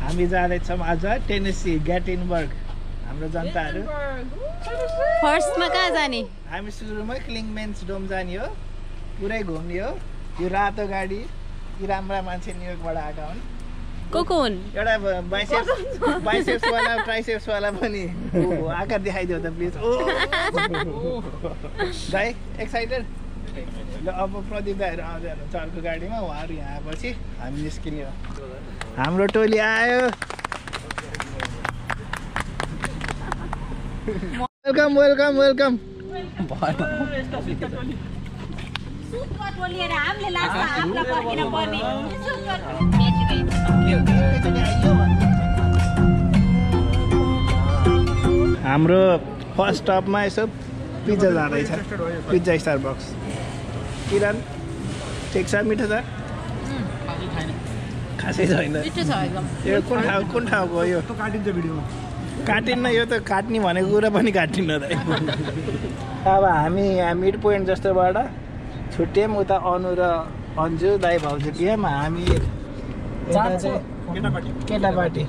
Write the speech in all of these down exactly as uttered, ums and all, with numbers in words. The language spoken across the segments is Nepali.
हामी जाँदैछौँ आज टेनेसी ग्याटिनबर्ग हाम्रो जनताहरू फर्स्टमा कहाँ जाने हामी सुरुमै क्लिङमेन्स डोम जाने हो पुरै घुम्ने हो यो रातो गाडी यी राम्रा मान्छे न्युयोर्कबाट आएका हुन् को को हुन् एउटा बाइसेप्स बाइसेप्स वाला ट्राइसेप्स वाला पनि आकार देखाइदियो त प्लिज ओ दाइ एक्साइटेड ल अब प्रदीप दाइहरू आउँदै हुनुहुन्छ अर्को गाडीमा उहाँहरू यहाँ आएपछि हामी निस्किने हो हाम्रो टोली आयो वेलकम वेलकम वेलकम हाम्रो फर्स्ट स्टपमा यसो पिज्जा जाँदैछ पिज्जा स्टारबक्स किरण ठिक छ मिठो छ खासै छैन यो कुन ठाउँ कुन ठाउँको हो यो काटिन्छ भिडियोमा काटिन्न यो त काट्ने भनेको कुरा पनि काटिन्न दाइ अब हामी यहाँ मिड पोइन्ट जस्तोबाट छुट्यौँ उता अनु र अन्जु दाइ भाउजू पिएम हामी केटापाटी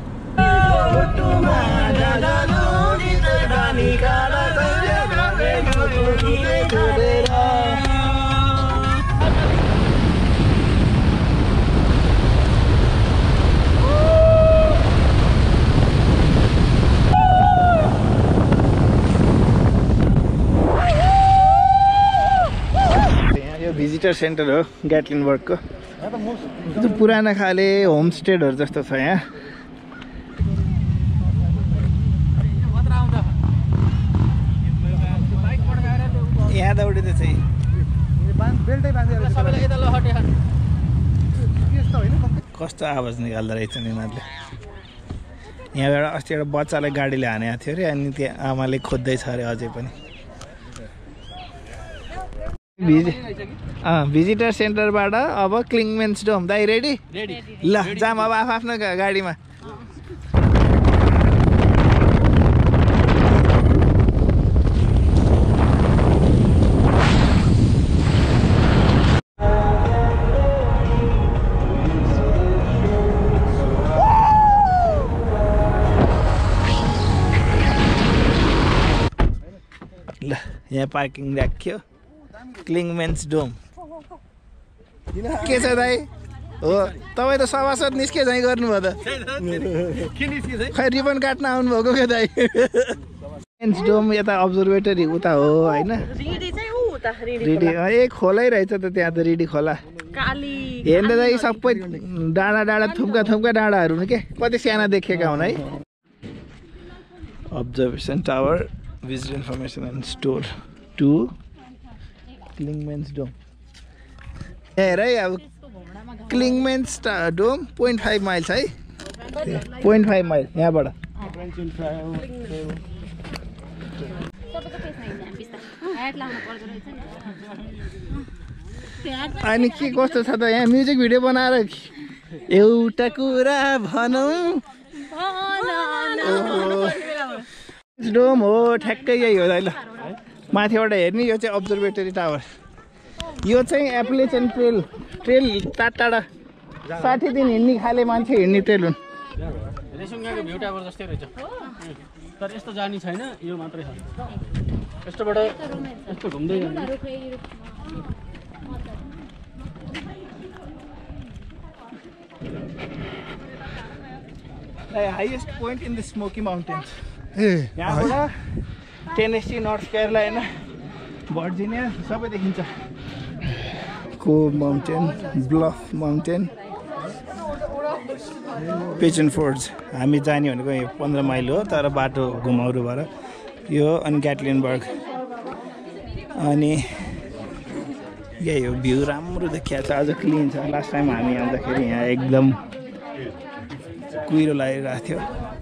भिजिटर सेन्टर हो ग्याटलिनबर्गको पुराना खाले होमस्टेडहरू जस्तो छ यहाँ यहाँ दौडिँदै चाहिँ कस्तो आवाज निकाल्दो रहेछ नि यिनीहरूले यहाँबाट अस्ति एउटा बच्चालाई गाडीले हानेको थियो अरे अनि त्यहाँ आमाले खोज्दैछ अरे अझै पनि भिजि भिजिटर सेन्टरबाट अब क्लिङमेन्स डोम दाइ रेडी ल जाम अब आफ्नो गाडीमा ल यहाँ पार्किङ राख्यो क्लिङमेन्स डोम के छ दाइ हो तपाईँ त सभासद निस्के झैँ गर्नुभयो त खै रिबन काट्न आउनुभएको क्या दाइ क्लिङमेन्स डोम यता अब्जर्भेटरी उता हो होइन रिडी ए खोलै रहेछ त त्यहाँ त रिडी खोला हेर्दा दाइ सबै डाँडा डाँडा थुम्का थुम्का डाँडाहरू हुन् के कति साना देखेका हुन् है observation tower visit information and store to Clingmans Dome हेर है अब Clingmans Dome point five miles है पोइन्ट फाइभ माइल यहाँबाट अनि के कस्तो छ त यहाँ म्युजिक भिडियो बनाएर एउटा कुरा भनौँ डोम हो ठ्याक्कै यही हो ल माथिबाट हेर्ने यो चाहिँ अब्जर्भेटरी टावर यो चाहिँ एप्लेचन ट्रेल ट्रेल टाढा टाढा साठी दिन हिँड्ने खाले मान्छे हिँड्ने ट्रेल हुन् रेसुङ्गाको भ्यू टावर जस्तै रहेछ तर यस्तो जानी छैन यो मात्रै छ यस्तोबाट यस्तो घुम्दै जाने highest point in the Smoky Mountains यहाँबाट टेनेसी नर्थ क्यारोलाइना भर्जिनिया सबै देखिन्छ Cove Mountain Bluff Mountain Pigeon Forge हामी जाने भनेको यो पन्ध्र माइल हो तर बाटो घुमाउरो भएर यो अनि ग्याटलिनबर्ग अनि यही हो भ्यू राम्रो देखिएको छ अझ क्लिन छ लास्ट टाइम हामी आउँदाखेरि यहाँ एकदम कुहिरो लागिरहेको थियो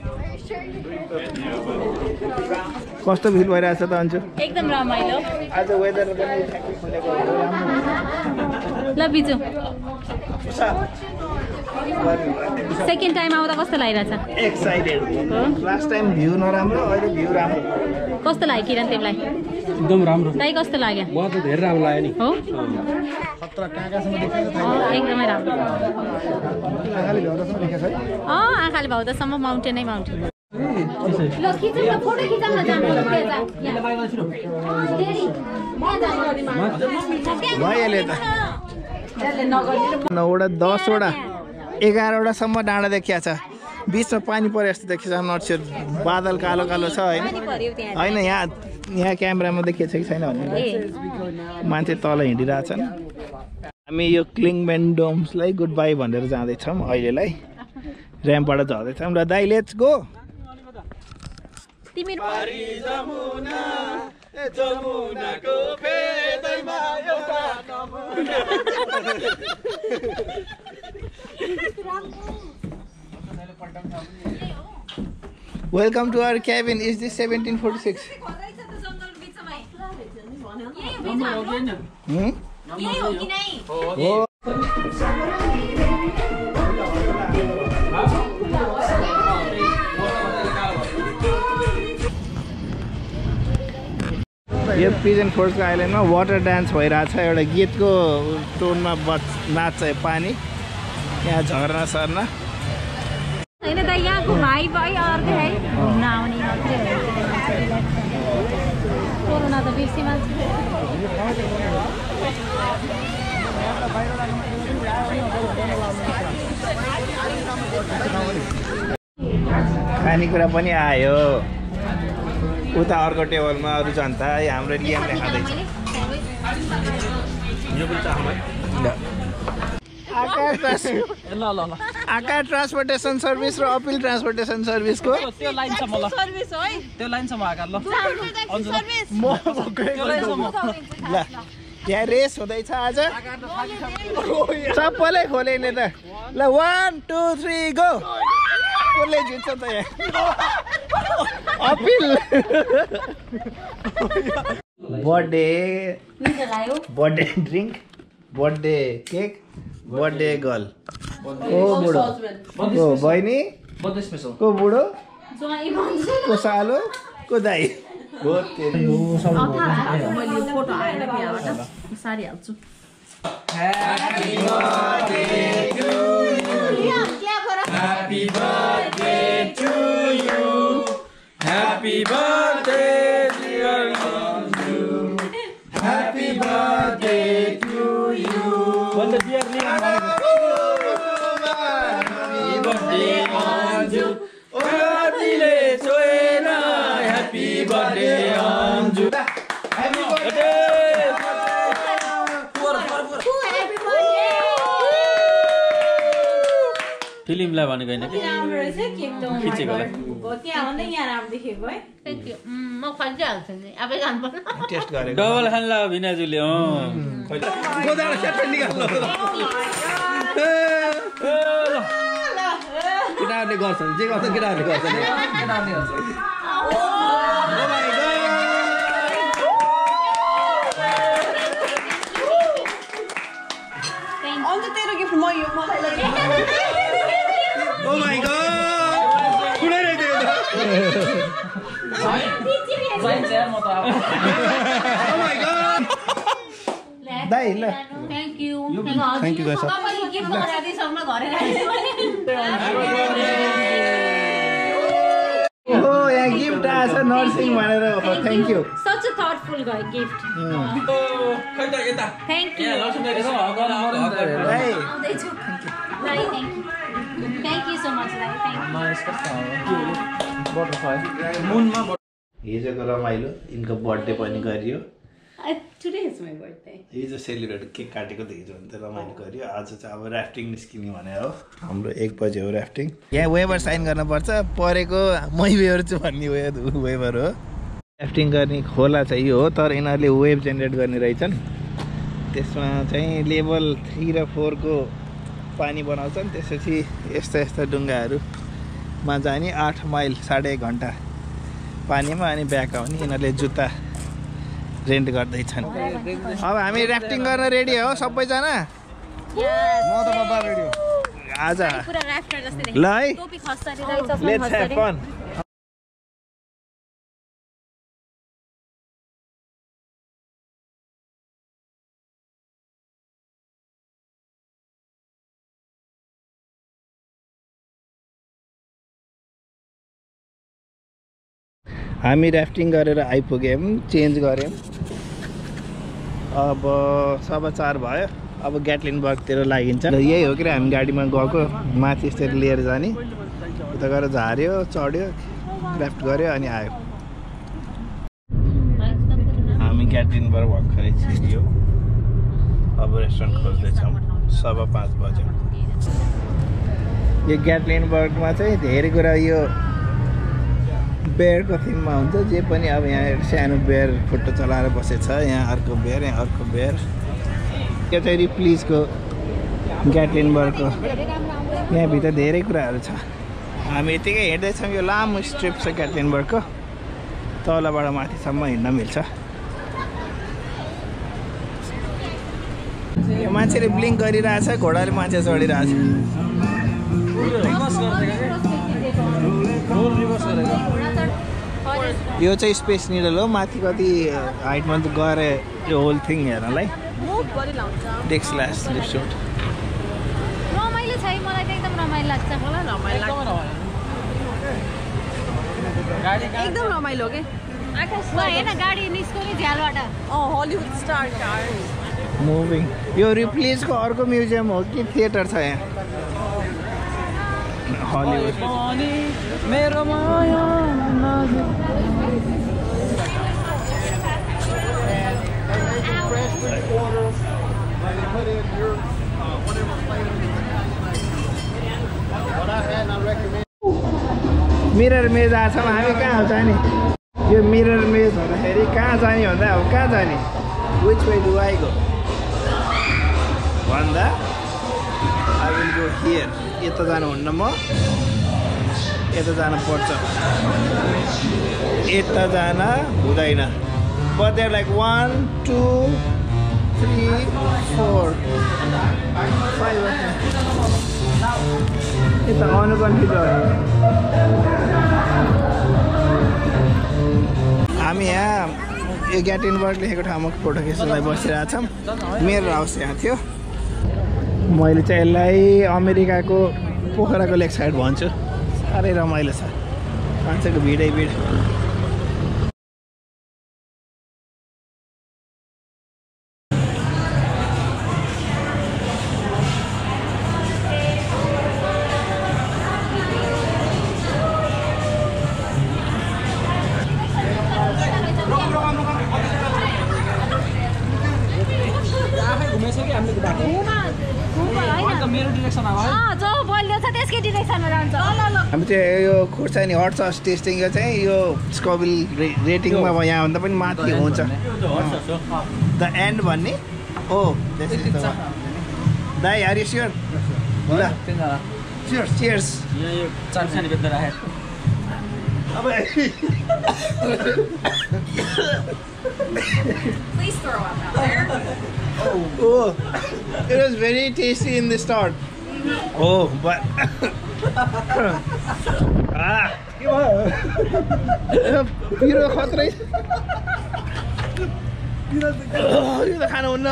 कस्तो फिल भइरहेछ त अन्जु एकदम रमाइलो आज वेदर पनि ठ्याक्कै खुलेको ल बिजु सेकेन्ड टाइम आउँदा कस्तो लागिरहेछ एक्साइटेड लास्ट टाइम भ्यू नराम्रो अहिले भ्यू राम्रो कस्तो लाग्यो किरण तिमीलाई एकदम राम्रो दाइ कस्तो लाग्यो मलाई त धेरै राम्रो लाग्यो नि हो एकदमै राम्रो अँ आँखाले भाउदासम्म माउन्टेनै माउन्टेन ल खिचौँ न फोटो खिचौँ न जानु भइहाल्यो त नौवटा दसवटा एघारवटासम्म डाँडा देखिया छ बिचमा पानी परे जस्तो देखिन्छ नट स्योर बादल कालो कालो छ होइन होइन यहाँ यहाँ क्यामेरामा देखिएको छ कि छैन भन्ने मान्छे तल हिँडिरहेछन् हामी यो क्लिङमेन डोम्सलाई गुड बाई भनेर जाँदैछौँ अहिलेलाई ऱ्याम्पबाट झर्दैछौँ ल दाइ let's go Welcome to our cabin. Is this seventeen forty-six? Hmm? यो पिजन फोर्सको आइल्यान्डमा वाटर डान्स भइरहेछ एउटा गीतको टोनमा बच नाच्छ पानी यहाँ झर्ना सर्ना होइन त यहाँको भाइ भाइ अर्कै है घुम्न आउने मात्रै हो कोरोना त बिर्से मान्छे खानेकुरा पनि आयो उता अर्को टेबलमा अरू जनता हाम्रो लियामले खाँदैछ आकार ट्रान्सपोर्टेसन सर्भिस र अपिल ट्रान्सपोर्टेसन सर्भिसको त्यो लाइन छ मलाई सर्भिस है त्यो लाइन छ म आकार ल ल यहाँ रेस हुँदैछ आज सबैले खोले नि त ल वान टू थ्री गो कसले जित्छ त यहाँ Apil birthday birthday drink birthday cake birthday girl को बुढो को बहिनी को बुढो को सालो को दाइ हो Happy birthday to you. Happy birthday dear Anju. Happy birthday to you. Happy birthday Anju. Happy birthday Anju. Happy birthday. फिल्मलाई भनेको होइन कि राम्रो रहेछ केक त खिचेको होला हो त्यहाँ भन्दा यहाँ राम्रो देखेको है थ्यांक यू म खाइहाल्छु नि आफै खानु पर्छ टेस्ट गरेको डबल खानला भिनाजुले अ गोदाडा सेट निकाल्नु केटाहरुले गर्छन् जे गर्छन् केटाहरुले गर्छन् केटाहरुले गर्छन् ओ माय गॉड अन्त तेरो गिफ्ट म यो मलाई लाग्यो Oh my god! कुनै रहेछ यो त साइन्स यार म त अब Oh my god! दाइ ल thank you thank you guys तपाईले गिफ्ट गराइदिए सम्म घरे राख्छु ओ यहाँ गिफ्ट आछ नर्सिङ भनेर thank you such a thoughtful guy gift खै त यता थ्यांक यू लक्ष्मी दाइ हगर हगर दाइ आउँदै छु दाइ thank you thank you so much दाइ थ्यांक यू बटरफ्लाई मुनमा हिजोको रमाइलो इनको बर्थडे पनि गरियो टुडे इज माय बर्थडे हिजो सेलिब्रेट केक काटेको त हिजो भने त रमाइलो गरियो आज चाहिँ अब राफ्टिङ निस्किने भने हो हाम्रो एक बजे हो राफ्टिङ यहाँ वेबर साइन गर्नुपर्छ परेको मै वेबर छु भन्ने वेबर हो राफ्टिङ गर्ने खोला चाहिँ यो हो तर यिनीहरूले वेभ जेनेरेट गर्ने रहेछन् त्यसमा चाहिँ लेभल थ्री र फोरको पानी बनाउँछन् त्यसपछि यस्ता यस्ता डुङ्गाहरूमा जाने आठ माइल साढे एक घन्टा पानीमा अनि ब्याक आउने यिनीहरूले जुत्ता रेन्ट गर्दैछन् अब हामी राफ्टिङ गर्न रेडी हो सबैजना म त बाबा रेडी हो आज ल है लेट्स ह्याभ फन हामी राफ्टिङ गरेर आइपुग्यौँ, चेन्ज गऱ्यौँ। अब सवा चार भयो, अब ग्याटलिनबर्गतिर लागिन्छ। यही हो कि हामी गाडीमा गएको, माथि यसरी लिएर जाने, उता गएर झार्यो, चढ्यो, क्राफ्ट गऱ्यो अनि आयो। हामी ग्याटलिनबर्ग भर्खरै छिर्यो, अब रेस्टुरेन्ट खोज्दैछौँ। सवा पाँच बज्यो। यो ग्याटलिनबर्गमा चाहिँ धेरै कुरा यो बेयरको थिममा हुन्छ, जे पनि। अब यहाँ सानो बेयर खुट्टा चलाएर बसेछ, यहाँ अर्को बेयर, यहाँ अर्को बेयर। यो चाहिँ रिप्लिजको ग्याटलिनबर्गको, यहाँभित्र धेरै कुराहरू छ। हामी यतिकै हिँड्दैछौँ। यो लामो स्ट्रिप छ ग्याटलिनबर्गको, तलबाट माथिसम्म हिँड्न मिल्छ। यो मान्छेले ब्लिङ्क गरिरहेछ, घोडाले मान्छे चढिरहेछ। यो चाहिँ स्पेस निडल हो, माथि कति हाइटमा त गएर यो होल थिङ हेर्नलाई। डेक्स लास्ट लिफ्ट शट रमाइलो छ है, मलाई त एकदम रमाइलो लाग्छ। एकदम रमाइलो के होइन, गाडी निस्को नि झ्यालबाट। Hollywood star car moving. यो रिप्लेसको अर्को म्युजियम हो कि थिएटर छ यहाँ? हलिउड। मेरो माया मिरर मेज आएको छौँ हामी। कहाँ हो जाने? यो मिरर मेज हुँदाखेरि कहाँ जाने भन्दा अब कहाँ जाने? Which way do I go भन्दा आई विल गो हियर। यता जानुहुन्न, म यता जानु पर्छ, यता जान हुँदैन। But there like one two three four five. यता आउनु कन्फ्युज भयो। हामी यहाँ यो ग्याटलिनबर्ग लेखेको ठाउँमा फोटो खिच्नलाई बसिरहेको छौँ। मेरो हाउस यहाँ थियो। मैले चाहिँ यसलाई अमेरिकाको पोखराको लेक साइड भन्छु। साह्रै रमाइलो छ, मान्छेको भिडै भिड। हामी चाहिँ यो खुर्सानी हट सस टेस्टिङ चाहिँ यो स्कबिल रेटिङमा यहाँभन्दा पनि माथि हुन्छ। द एन्ड भन्ने हो दाइ, आर यु स्योर? ल cheers cheers. Please throw up out there. Oh, it was very tasty in the start. Oh, but ah, पिरो खत्रै। यो त खानुहुन्न।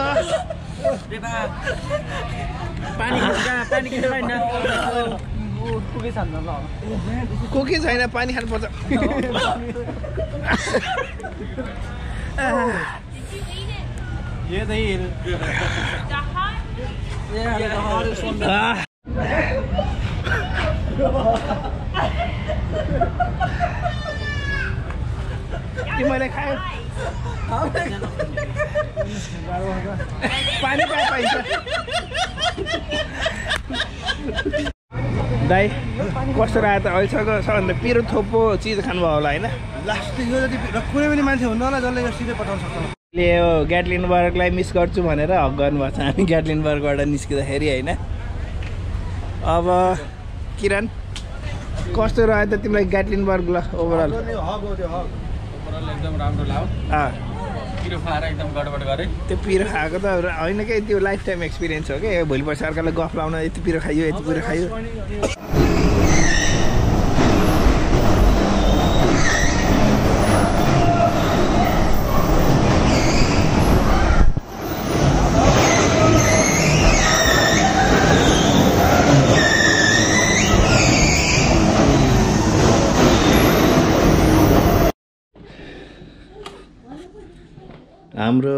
कुकी छैन, पानी खानुपर्छ। Yeah, they eat it. Yeah, the hardest one. Ah. तिमीले खायो? पानी कहाँ पाइन्छ? दाइ कस्तो लाग्यो त? अहिलेसम्म सबभन्दा पिरो थोपो चिज खानुभयो होला होइन? लास्ट यो जति कुनै पनि मान्छे हुन्न होला जसले यो सिधै पठाउन सक्छ। यो ग्याटलिनबर्गलाई मिस गर्छु भनेर हक गर्नुभएको छ हामी ग्याटलिनबर्गबाट निस्किँदाखेरि होइन। अब किरण कस्तो रह्यो त तिमीलाई ग्याटलिनबर्ग ल ओभरअल? एकदम राम्रो लाग्यो। पिरो खाएर एकदम गडबड गरेँ। त्यो पिरो खाएको त होइन कि त्यो लाइफ टाइम एक्सपिरियन्स हो कि। भोलि पर्सि अर्कालाई गफ लाउन यति पिरो खायो यति पिरो खायो। हाम्रो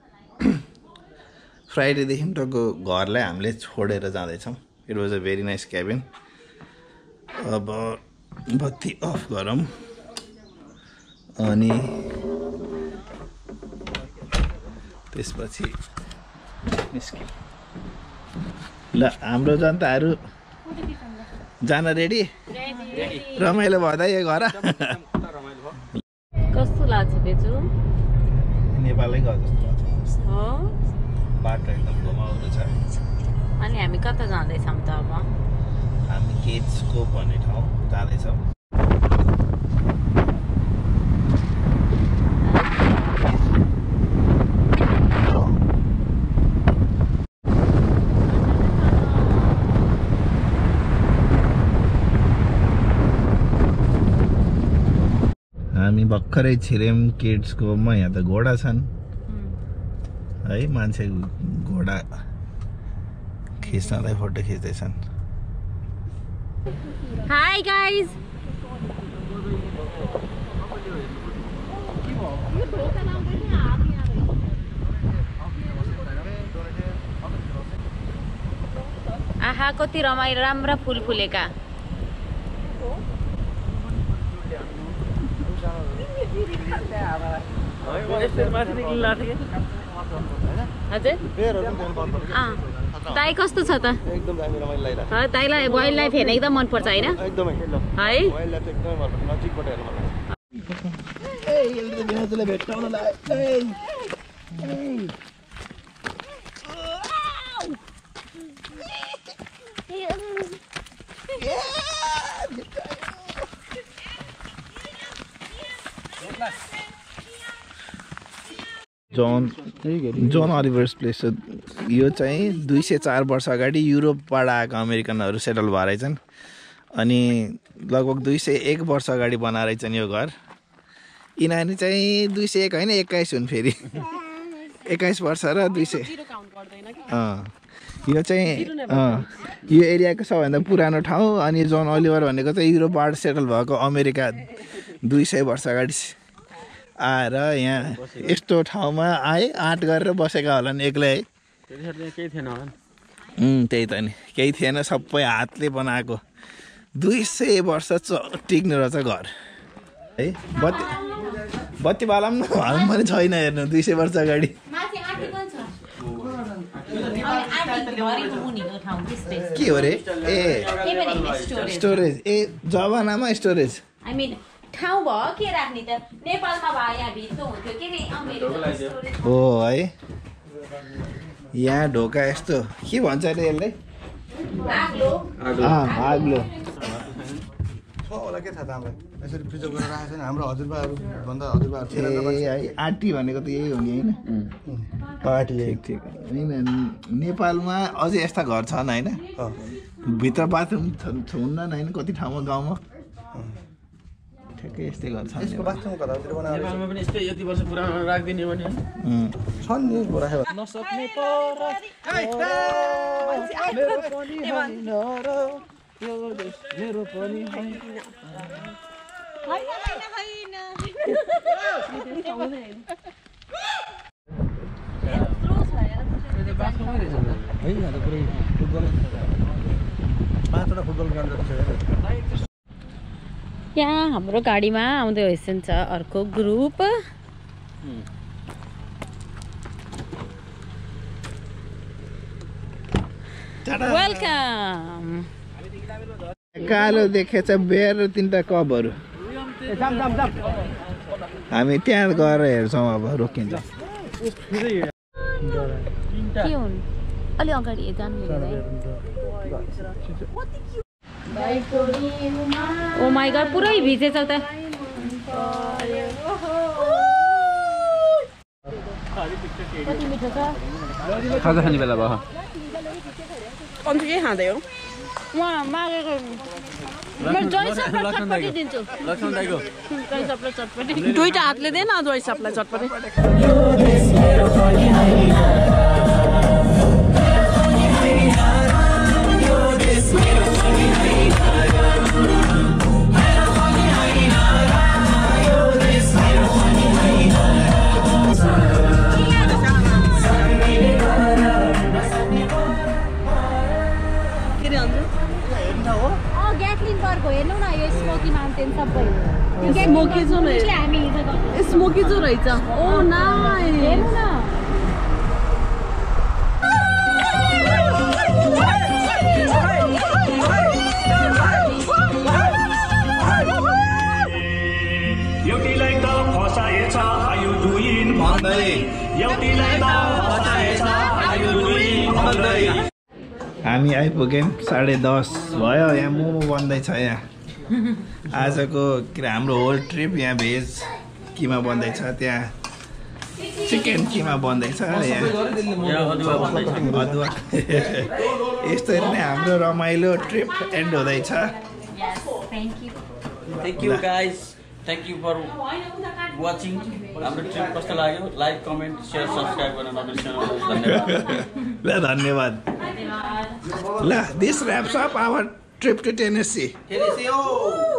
फ्राइडेदेखि टको घरलाई हामीले छोडेर जाँदैछौँ। It was a very nice cabin. अब बत्ती अफ गरौँ अनि त्यसपछि निस्क्यौँ। ल हाम्रो जनताहरू जान रेडी? रमाइलो भयो त यो घर। कस्तो लाग्छ बेचु? नेपालै गयो जस्तो लाग्छ। हो बाटो एकदम घुमाउरो छ। अनि हामी कता जाँदैछौँ त अब? हामी केट्सको भन्ने ठाउँ जाँदैछौँ। हामी भर्खरै छिर्यौँ किड्सकोमा। यहाँ त घोडा छन् है, मान्छे घोडा खिच्नलाई फोटो खिच्दैछन्। हाई गाइज, आहा कति रमाइलो, राम्रा फुल फुलेका। ताई कस्तो छ त? ताईलाई वाइल्ड लाइफ हेर्न एकदम मन पर्छ होइन? है जोन जोन अलिभर्स प्लेस। यो चाहिँ दुई सय चार वर्ष अगाडि युरोपबाट आएका अमेरिकनहरू सेटल भएर छन् अनि लगभग दुई सय एक वर्ष अगाडि बनाएर छन् यो घर। यिनीहरू चाहिँ दुई सय एक होइन एक्काइस हुन् फेरि, एक्काइस वर्ष र दुई सय। यो चाहिँ यो एरियाको सबभन्दा पुरानो ठाउँ। अनि जोन अलिभर भनेको चाहिँ युरोपबाट सेटल भएको अमेरिका दुई सय वर्ष अगाडि आएर यहाँ यस्तो ठाउँमा आए आँट गरेर बसेका होलान् एक्लै है। त्यही त नि, केही थिएन, सबै हातले बनाएको। दुई सय वर्ष च टिक्ने रहेछ घर है। बत्ती बत्तीवाला पनि पनि छैन हेर्नु, दुई सय वर्ष अगाडि। के हो रे? A storage. ए जमानामा स्टोरेज ठाउँ भयो के राख्ने त? नेपालमा भए यहाँ भित्र हुन्थ्यो के रे अमेरिका हो है। यहाँ ढोका यस्तो के भन्छ अरे यसलाई? आग्लो। आग्लो छ होला के थाहा त हामीलाई। यसरी प्रिजर्भ गरेर राखेको छैन हाम्रो हजुरबाहरू भन्दा हजुरबाहरू थिएन है। आँटी भनेको त यही हो नि होइन? पार्टी ठिक ठिक होइन। नेपालमा अझै यस्ता घर छन् होइन? भित्र बाथरुम हुन्न होइन कति ठाउँमा गाउँमा। ठ्याक्कै यस्तै घर छन्। यसको बाथरुम घरतिर बनाएर नेपालमा पनि यस्तै यति वर्ष पुरानो राख्दिने भने छन् नि राखेको। नसक्ने पर मेरो पनि होइन र यो देश मेरो पनि होइन। पाँचवटा फुटबल ग्राउन्ड छ। यहाँ हाम्रो गाडीमा आउँदै रहेछ अर्को ग्रुप। वेलकम। कालो देखेछ बेयर र तिनवटा कपहरू। हामी त्यहाँ गएर हेर्छौँ। अब रोकिन्छ। के हुन् अलि अगाडि जानु। ओ माई गॉड पुरै भिजेछ त। कति मिठो छ। खाजा खाने बेला भयो। अन्त के खाँदै हो? उहाँ मागेको म जोइ सपलाई चटपटी दिन्छु। लक्ष्मण दाइको जोइ सपलाई चटपटी दुईटा हातले दे न जोइ सपलाई चटपटी। म्याक्लिनबर्ग हेर्नु न यो स्मोकी माउन्टेन सबै स्मोकी जो नै हामी हिजो गएको स्मोकी जो रहेछ ओ नाइस हेर्नु न एउटीलाई त फसाएछ आयु दुइन भन्दै एउटीलाई त फसाएछ आयु दुइन भन्दै हामी आइपुग्यौँ साढे दस भयो यहाँ मोमो बन्दैछ यहाँ आजको हाम्रो होल ट्रिप यहाँ भेज किमा बन्दैछ त्यहाँ चिकन किमा बन्दैछ यहाँ अदुवा यस्तरी नै हाम्रो रमाइलो ट्रिप एन्ड हुँदैछ thank you guys thank you for watching हाम्रो ट्रिप कस्तो लाग्यो लाइक कमेन्ट सेयर सब्सक्राइब गर्न नबिर्सनु ल धन्यवाद ल this wraps up our trip to Tennessee